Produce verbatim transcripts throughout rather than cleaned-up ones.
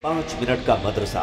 पाँच मिनट का मदरसा,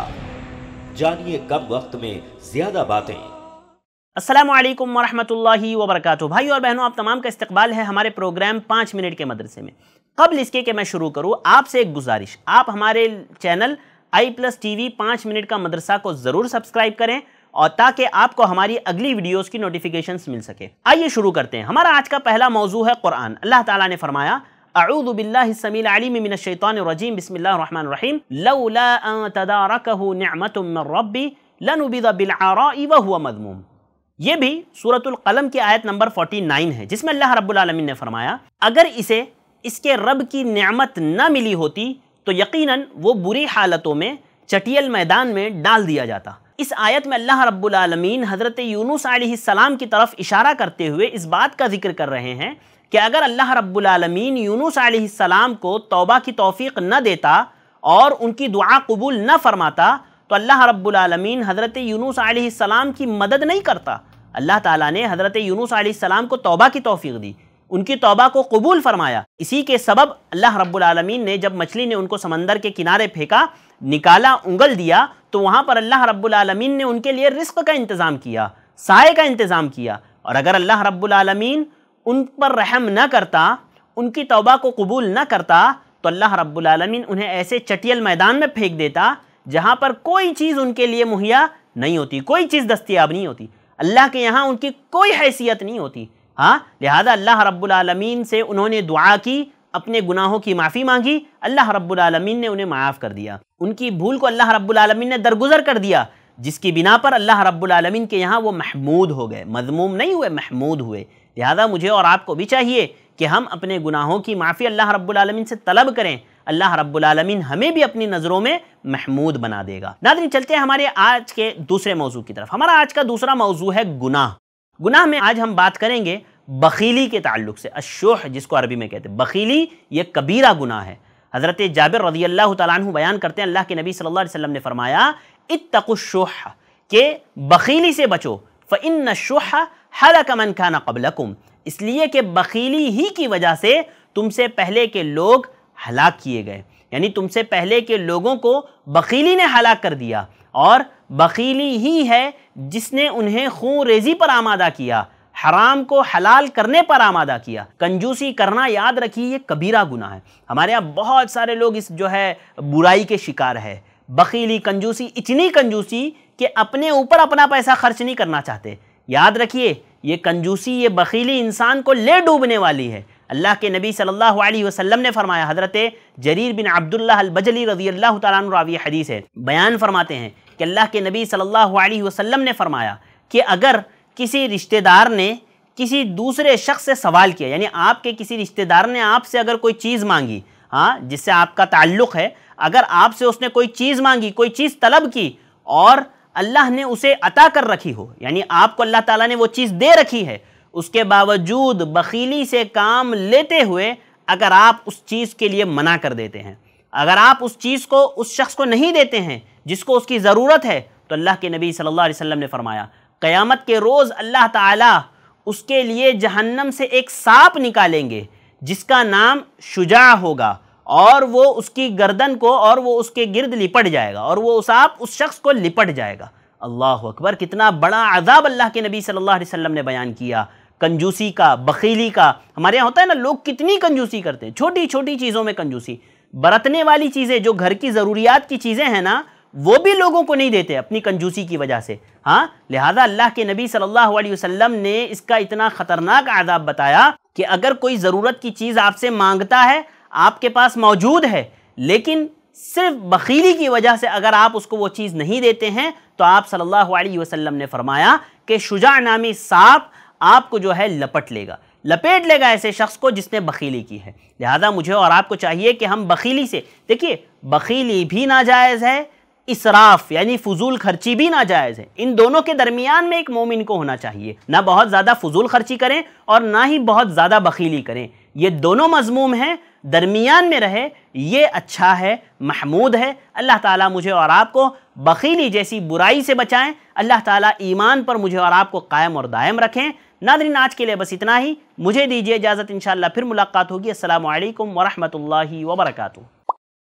जानिए कम वक्त में ज्यादा बातें। अस्सलामु अलैकुम वरहमतुल्लाहि वबरकातुहू। भाई और बहनों, आप तमाम का इस्तकबाल है हमारे प्रोग्राम पाँच मिनट के मदरसे में। कबल इसके कि मैं शुरू करूँ, आपसे एक गुजारिश, आप हमारे channel I plus T V पाँच मिनट का मदरसा को ज़रूर सब्सक्राइब करें और ताकि आपको हमारी अगली वीडियोस की नोटिफिकेशंस मिल सके। आइए शुरू करते हैं। हमारा आज का पहला मौजू है कुरान। अल्लाह ताला ने फरमाया, अऊज़ु बिल्लाहि स्समीइल अलीम मिनश शैतानिर रजीम, बिस्मिल्लाहिर रहमानिर रहीम, लौला अन तदारकहु निअमतुम मिन रब्बी लनुबिज़ बिलअराइ व हुवा मज़मूम। ये भी सूरतुल कलम की आयत नंबर उनचास है, जिसमें अल्लाह रब्बुल आलमीन ने फरमाया, अगर इसे इसके रब की नेमत न मिली होती तो यकीनन वो बुरी हालतों में चटियल मैदान में डाल दिया जाता। इस आयत में अल्लाह रब्बुल आलमीन हज़रत यूनुस अलैहिस्सलाम की तरफ इशारा करते हुए इस बात का जिक्र कर रहे हैं कि अगर अल्लाह रब्बुल आलमीन यूनुस अलैहिस्सलाम को तौबा की तौफीक न देता और उनकी दुआ कबूल न फरमाता तो अल्लाह रब्बुल आलमीन हज़रत यूनुस अलैहिस्सलाम की मदद नहीं करता। अल्लाह ताला ने हज़रत यूनुस अलैहिस्सलाम को तौबा की तौफीक दी, उनकी तौबा को कबूल फरमाया। इसी के सबब अल्लाह रब्बुल आलमीन ने जब मछली ने उनको समंदर के किनारे फेंका, निकाला, उंगल दिया, तो वहाँ पर अल्लाह रब्बुल आलमीन ने उनके लिए रिस्क का इंतज़ाम किया, साए का इंतज़ाम किया। और अगर अल्लाह रब्बुल आलमीन उन पर रहम न करता, उनकी तौबा को कबूल न करता, तो अल्लाह रब्बुल आलमीन उन्हें ऐसे चटियल मैदान में फेंक देता जहाँ पर कोई चीज़ उनके लिए मुहैया नहीं होती, कोई चीज़ दस्तयाब नहीं होती, अल्लाह के यहाँ उनकी कोई हैसियत नहीं होती। हाँ, लिहाजा अल्लाह रब्बुल आलमीन से उन्होंने दुआ की, अपने गुनाहों की माफ़ी मांगी, अल्लाह रब्बुल आलमीन ने उन्हें माफ़ कर दिया। उनकी भूल को अल्लाह रब्बुल आलमीन ने दरगुजर कर दिया, जिसकी बिना पर अल्लाह रब्बुल आलमीन के यहाँ वो महमूद हो गए, मज़मूम नहीं हुए, महमूद हुए। लिहाजा मुझे और आपको भी चाहिए कि हम अपने गुनाहों की माफ़ी अल्लाह रब्बुल आलमीन से तलब करें। अल्लाह रब्बुल आलमीन हमें भी अपनी नज़रों में महमूद बना देगा। नाज़रीन, चलते हैं हमारे आज के दूसरे मौजू की तरफ। हमारा आज का दूसरा मौजू है गुनाह। गुनाह में आज हम बात करेंगे बखीली के ताल्लुक से। अश्शुह, जिसको अरबी में कहते हैं बखीली, ये कबीरा गुनाह है। हज़रत जाबिर रज़ी अल्लाह तआला अन्हु बयान करते हैं, अल्लाह के नबी सल्लल्लाहु अलैहि वसल्लम ने फरमाया, इत्तक़ुश्शुह, के बखीली से बचो, फ़इन्नश्शुह हलक मन कान क़ब्लकुम, इसलिए कि बखीली ही की वजह से तुमसे पहले के लोग हलाक किए गए। यानी तुमसे पहले के लोगों को बखीली ने हलाक कर दिया, और बखीली ही है जिसने उन्हें खून रेजी पर आमादा किया, हराम को हलाल करने पर आमादा किया। कंजूसी करना, याद रखिए, ये कबीरा गुनाह है। हमारे यहाँ बहुत सारे लोग इस जो है बुराई के शिकार है। बखीली, कंजूसी, इतनी कंजूसी कि अपने ऊपर अपना पैसा खर्च नहीं करना चाहते। याद रखिए, ये कंजूसी, ये बखीली इंसान को ले डूबने वाली है। अल्लाह के नबी सल्लल्लाहु अलैहि वसल्लम ने फरमाया, हज़रत जरीर बिन अब्दुल्लाह अल-बजली रज़ी अल्लाह तआला अन्हु रावी हदीस है, बयान फरमाते हैं कि अल्लाह के नबी सल्लल्लाहु अलैहि वसल्लम ने फरमाया कि अगर किसी रिश्तेदार ने किसी दूसरे शख्स से सवाल किया, यानी आपके किसी रिश्तेदार ने आपसे अगर कोई चीज़ मांगी, हाँ, जिससे आपका ताल्लुक़ है, अगर आपसे उसने कोई चीज़ मांगी, कोई चीज़ तलब की और अल्लाह ने उसे अता कर रखी हो, यानी आपको अल्लाह ताला ने वो चीज़ दे रखी है, उसके बावजूद बखीली से काम लेते हुए अगर आप उस चीज़ के लिए मना कर देते हैं, अगर आप उस चीज़ को उस शख्स को नहीं देते हैं जिसको उसकी ज़रूरत है, तो अल्लाह के नबी सल्लल्लाहु अलैहि वसल्लम ने फरमाया, क़यामत के रोज़ अल्लाह ताला उसके लिए जहन्नम से एक सांप निकालेंगे जिसका नाम शुजा होगा, और वो उसकी गर्दन को और वो उसके गिर्द लिपट जाएगा, और वो सांप उस शख्स को लिपट जाएगा। अल्लाह अकबर, कितना बड़ा अज़ाब अल्लाह के नबी सल्लल्लाहु अलैहि वसल्लम ने बयान किया कंजूसी का, बखीली का। हमारे यहाँ होता है ना, लोग कितनी कंजूसी करते हैं, छोटी छोटी चीज़ों में कंजूसी, बरतने वाली चीज़ें, जो घर की ज़रूरियात की चीज़ें हैं ना, वो भी लोगों को नहीं देते अपनी कंजूसी की वजह से। हाँ, लिहाजा अल्लाह के नबी सल्लल्लाहु अलैहि वसल्लम ने इसका इतना ख़तरनाक अज़ाब बताया कि अगर कोई ज़रूरत की चीज़ आपसे मांगता है, आपके पास मौजूद है, लेकिन सिर्फ बखीली की वजह से अगर आप उसको वो चीज़ नहीं देते हैं, तो आप सल्लल्लाहु अलैहि वसल्लम ने फरमाया कि शुजा नामी सांप आपको जो है लपट लेगा, लपेट लेगा ऐसे शख्स को जिसने बखीली की है। लिहाजा मुझे और आपको चाहिए कि हम बखीली से, देखिए, बखीली भी नाजायज़ है, इसराफ यानी फजूल खर्ची भी नाजायज़ है। इन दोनों के दरमियान में एक मोमिन को होना चाहिए, ना बहुत ज़्यादा फजूल खर्ची करें और ना ही बहुत ज़्यादा बखीली करें। ये दोनों मज़मूम हैं, दरमियान में रहे, ये अच्छा है, महमूद है। अल्लाह ताला मुझे और आपको बखीली जैसी बुराई से बचाएं। अल्लाह ताला ईमान पर मुझे और आपको कायम और दायम रखें। नाज़रीन, आज के लिए बस इतना ही, मुझे दीजिए इजाज़त, इंशाअल्लाह फिर मुलाकात होगी। अस्सलामु अलैकुम वरहमतुल्लाहि वबरकातुहू।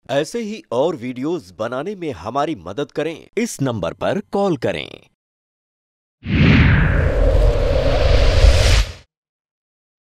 ऐसे ही और वीडियोस बनाने में हमारी मदद करें, इस नंबर पर कॉल करें।